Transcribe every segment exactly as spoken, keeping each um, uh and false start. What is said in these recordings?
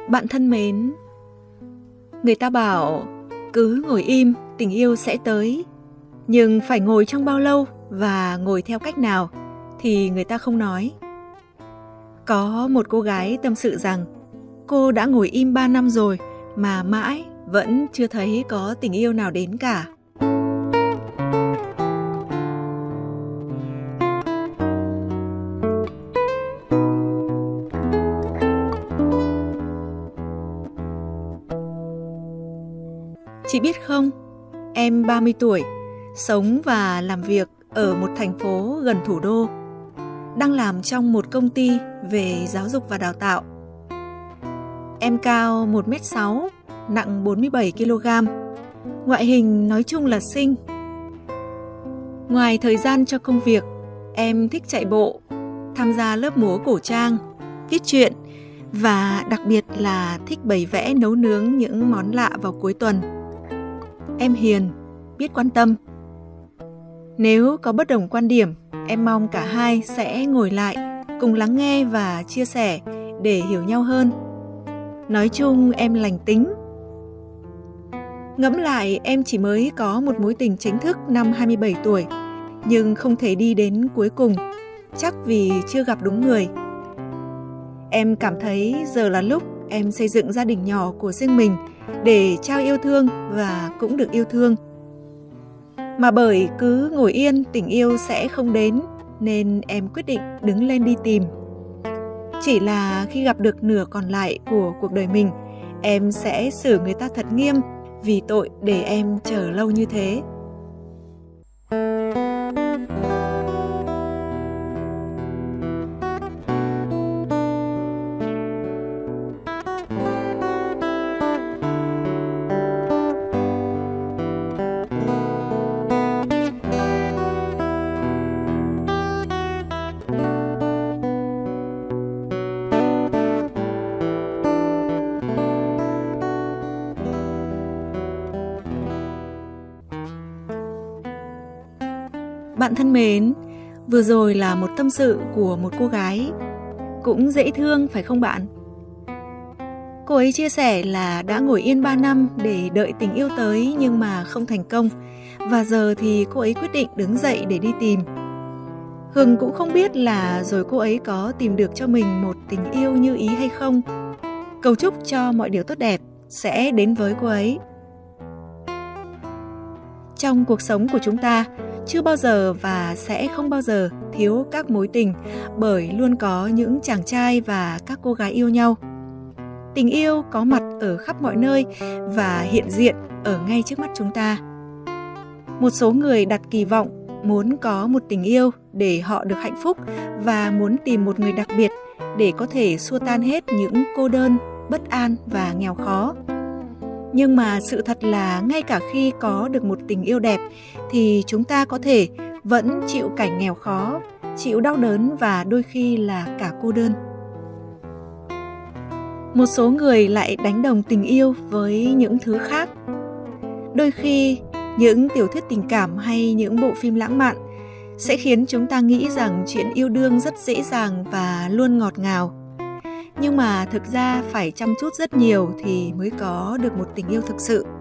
Bạn thân mến, người ta bảo cứ ngồi im tình yêu sẽ tới. Nhưng phải ngồi trong bao lâu và ngồi theo cách nào thì người ta không nói. Có một cô gái tâm sự rằng cô đã ngồi im ba năm rồi mà mãi vẫn chưa thấy có tình yêu nào đến cả. Chị biết không, em ba mươi tuổi, sống và làm việc ở một thành phố gần thủ đô, đang làm trong một công ty về giáo dục và đào tạo. Em cao một mét sáu, nặng bốn mươi bảy ki lô gam, ngoại hình nói chung là xinh. Ngoài thời gian cho công việc, em thích chạy bộ, tham gia lớp múa cổ trang, viết truyện và đặc biệt là thích bày vẽ nấu nướng những món lạ vào cuối tuần. Em hiền, biết quan tâm. Nếu có bất đồng quan điểm, em mong cả hai sẽ ngồi lại, cùng lắng nghe và chia sẻ để hiểu nhau hơn. Nói chung em lành tính. Ngẫm lại, em chỉ mới có một mối tình chính thức năm hai mươi bảy tuổi, nhưng không thể đi đến cuối cùng, chắc vì chưa gặp đúng người. Em cảm thấy giờ là lúc em xây dựng gia đình nhỏ của riêng mình để trao yêu thương và cũng được yêu thương. Mà bởi cứ ngồi yên tình yêu sẽ không đến, nên em quyết định đứng lên đi tìm. Chỉ là khi gặp được nửa còn lại của cuộc đời mình, em sẽ xử người ta thật nghiêm vì tội để em chờ lâu như thế. Bạn thân mến, vừa rồi là một tâm sự của một cô gái, cũng dễ thương phải không bạn? Cô ấy chia sẻ là đã ngồi yên ba năm để đợi tình yêu tới nhưng mà không thành công, và giờ thì cô ấy quyết định đứng dậy để đi tìm. Hường cũng không biết là rồi cô ấy có tìm được cho mình một tình yêu như ý hay không. Cầu chúc cho mọi điều tốt đẹp sẽ đến với cô ấy. Trong cuộc sống của chúng ta, chưa bao giờ và sẽ không bao giờ thiếu các mối tình, bởi luôn có những chàng trai và các cô gái yêu nhau. Tình yêu có mặt ở khắp mọi nơi và hiện diện ở ngay trước mắt chúng ta. Một số người đặt kỳ vọng muốn có một tình yêu để họ được hạnh phúc và muốn tìm một người đặc biệt để có thể xua tan hết những cô đơn, bất an và nghèo khó. Nhưng mà sự thật là ngay cả khi có được một tình yêu đẹp thì chúng ta có thể vẫn chịu cảnh nghèo khó, chịu đau đớn và đôi khi là cả cô đơn. Một số người lại đánh đồng tình yêu với những thứ khác. Đôi khi, những tiểu thuyết tình cảm hay những bộ phim lãng mạn sẽ khiến chúng ta nghĩ rằng chuyện yêu đương rất dễ dàng và luôn ngọt ngào. Nhưng mà thực ra phải chăm chút rất nhiều thì mới có được một tình yêu thực sự.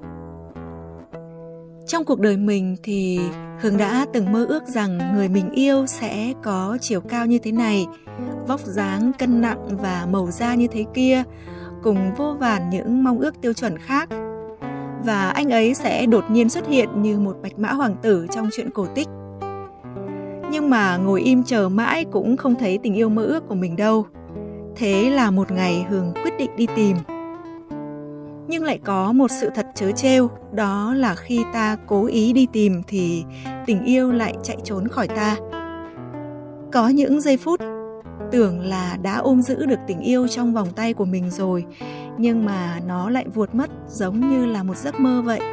Trong cuộc đời mình thì Hường đã từng mơ ước rằng người mình yêu sẽ có chiều cao như thế này, vóc dáng cân nặng và màu da như thế kia, cùng vô vàn những mong ước tiêu chuẩn khác. Và anh ấy sẽ đột nhiên xuất hiện như một bạch mã hoàng tử trong truyện cổ tích. Nhưng mà ngồi im chờ mãi cũng không thấy tình yêu mơ ước của mình đâu. Thế là một ngày Hường quyết định đi tìm. Nhưng lại có một sự thật trớ trêu, đó là khi ta cố ý đi tìm thì tình yêu lại chạy trốn khỏi ta. Có những giây phút tưởng là đã ôm giữ được tình yêu trong vòng tay của mình rồi, nhưng mà nó lại vụt mất giống như là một giấc mơ vậy.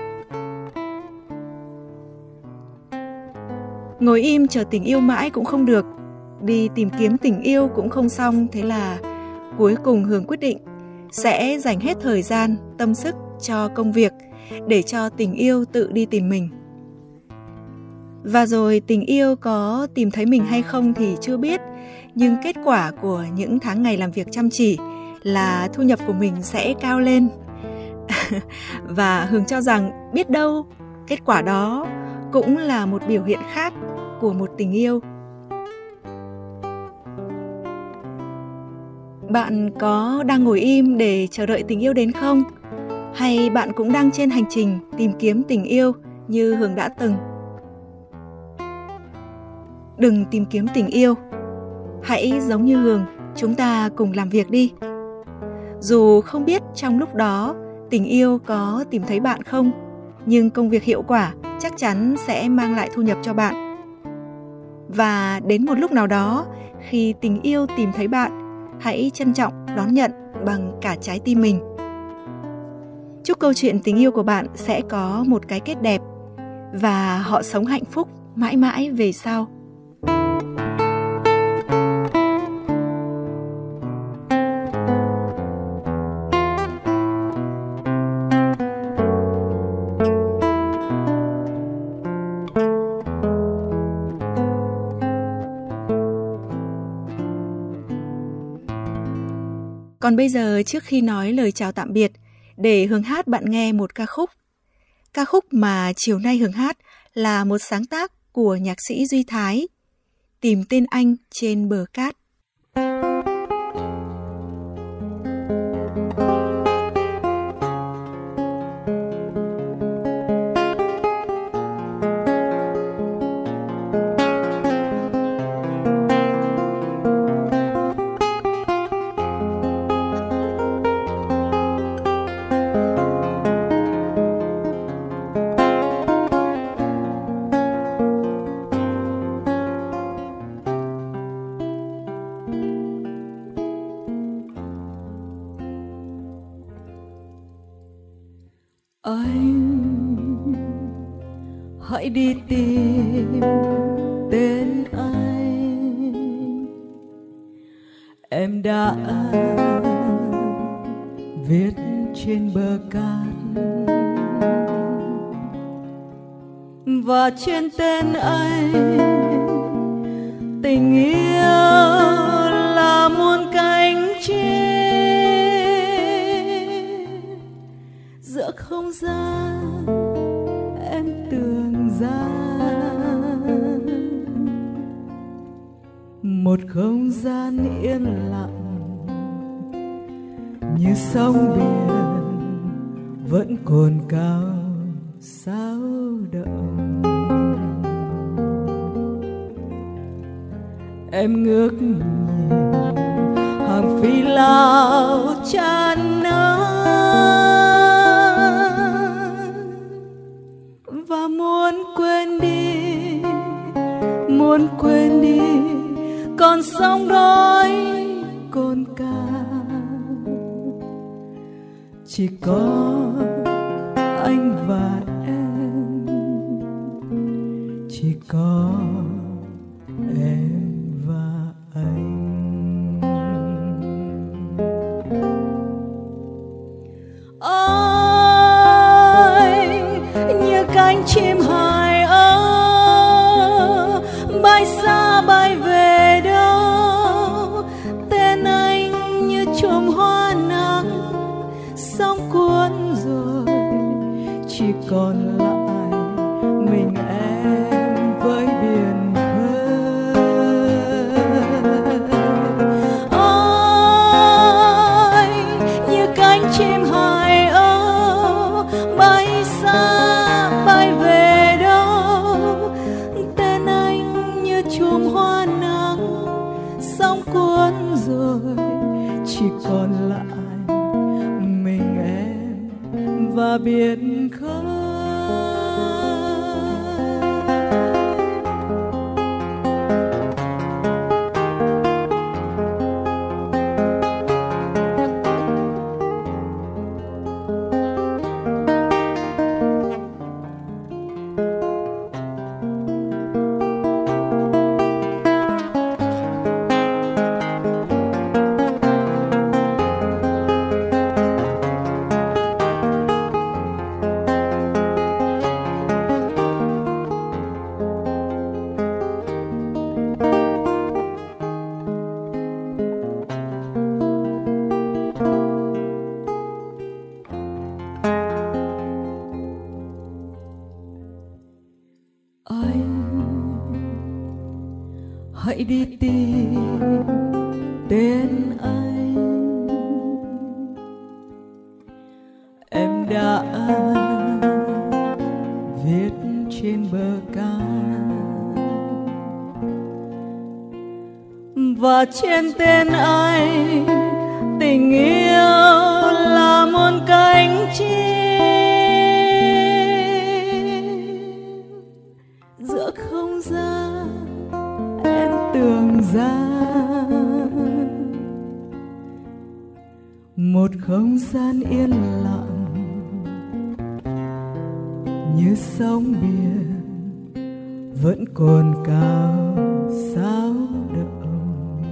Ngồi im chờ tình yêu mãi cũng không được, đi tìm kiếm tình yêu cũng không xong. Thế là cuối cùng Hường quyết định sẽ dành hết thời gian, tâm sức cho công việc để cho tình yêu tự đi tìm mình. Và rồi tình yêu có tìm thấy mình hay không thì chưa biết, nhưng kết quả của những tháng ngày làm việc chăm chỉ là thu nhập của mình sẽ cao lên. Và Hường cho rằng biết đâu kết quả đó cũng là một biểu hiện khác của một tình yêu. Bạn có đang ngồi im để chờ đợi tình yêu đến không? Hay bạn cũng đang trên hành trình tìm kiếm tình yêu như Hường đã từng? Đừng tìm kiếm tình yêu. Hãy giống như Hường, chúng ta cùng làm việc đi. Dù không biết trong lúc đó tình yêu có tìm thấy bạn không, nhưng công việc hiệu quả chắc chắn sẽ mang lại thu nhập cho bạn. Và đến một lúc nào đó, khi tình yêu tìm thấy bạn, hãy trân trọng đón nhận bằng cả trái tim mình. Chúc câu chuyện tình yêu của bạn sẽ có một cái kết đẹp và họ sống hạnh phúc mãi mãi về sau. Còn bây giờ, trước khi nói lời chào tạm biệt, để Hường hát bạn nghe một ca khúc. Ca khúc mà chiều nay Hường hát là một sáng tác của nhạc sĩ Duy Thái, Tìm Tên Anh Trên Bờ Cát. Anh hãy đi tìm tên anh, em đã viết trên bờ cát, và trên tên anh tình yêu là muôn cánh chim giữa không gian em tưởng ra một không gian yên lặng như sóng biển vẫn cồn cào sao động. Em ngước nhìn hàng phi lao tràn và muốn quên đi, muốn quên đi con sóng đói cồn cào. Chỉ có anh và em, chỉ có em và anh. Anh như cánh chim hài ơ bay xa bay về đâu, tên anh như chùm hoa nắng sóng cuốn rồi, chỉ còn lại mình em với biển khơi. Anh như cánh chim hài ơ bay xa bay về đâu, tên anh như chùm hoa nắng sóng cuốn rồi, chỉ còn lại mình em và biển khơi. đi tìm tên anh. Em đã viết trên bờ cát và trên tên anh tình yêu là muôn cánh chim. Giữa không gian em tưởng ra một không gian yên lặng như sóng biển vẫn còn cao sao động.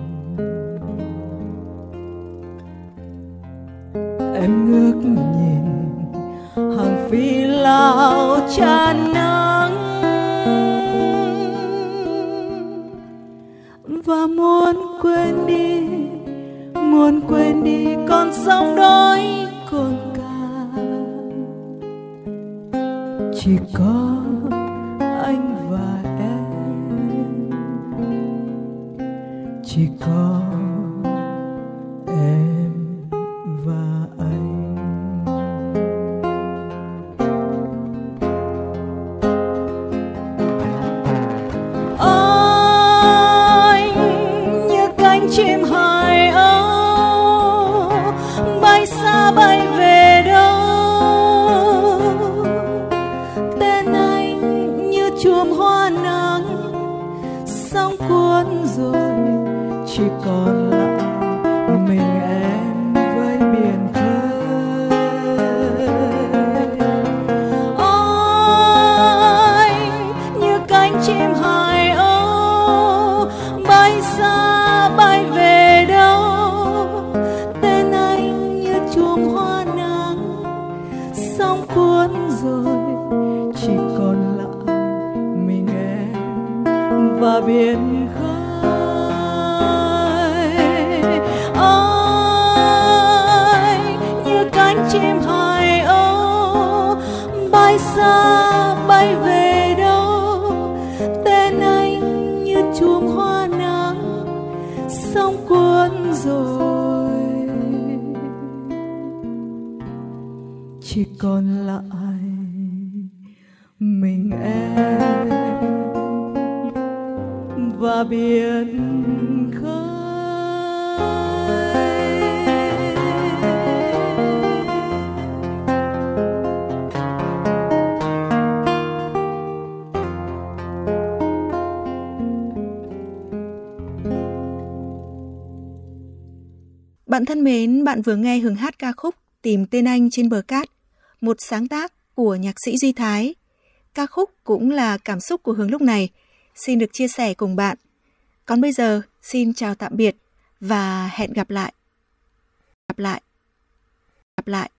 Em ngước nhìn hàng phi lao tràn nắng và muốn quên đi, muốn quên đi con sóng đói cồn cào. Chỉ có anh và em, chỉ có em và anh. Anh như cánh chim hải âu bay xa bay về đâu. Tên anh như chùm hoa nắng sóng cuốn rồi chỉ còn lại mình em với biển khơi. Anh như cánh chim hải âu bay xa bay về đâu. Tên anh như chùm hoa nắng sóng cuốn rồi chỉ còn lại mình em và biển khơi. Anh như cánh chim hải âu bay xa bay về đâu. Tên anh như chùm hoa nắng sóng cuốn rồi chỉ còn lại mình em và biển khơi. Bạn thân mến, bạn vừa nghe Hường hát ca khúc Tìm Tên Anh Trên Bờ Cát, một sáng tác của nhạc sĩ Duy Thái. Ca khúc cũng là cảm xúc của Hường lúc này, xin được chia sẻ cùng bạn. Còn bây giờ, xin chào tạm biệt và hẹn gặp lại. Gặp lại. Gặp lại.